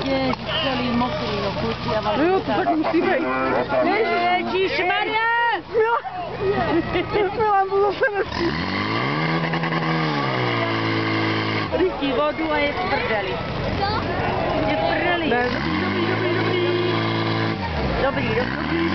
Ježiš, celý mokrý, no kluci, ja vám... No jo, to tak musí být. Ježišmarja! Milan to zase nesmí. Listí vodu a je v prdeli. Je v prdeli. Ne, dobrý. Dobrý.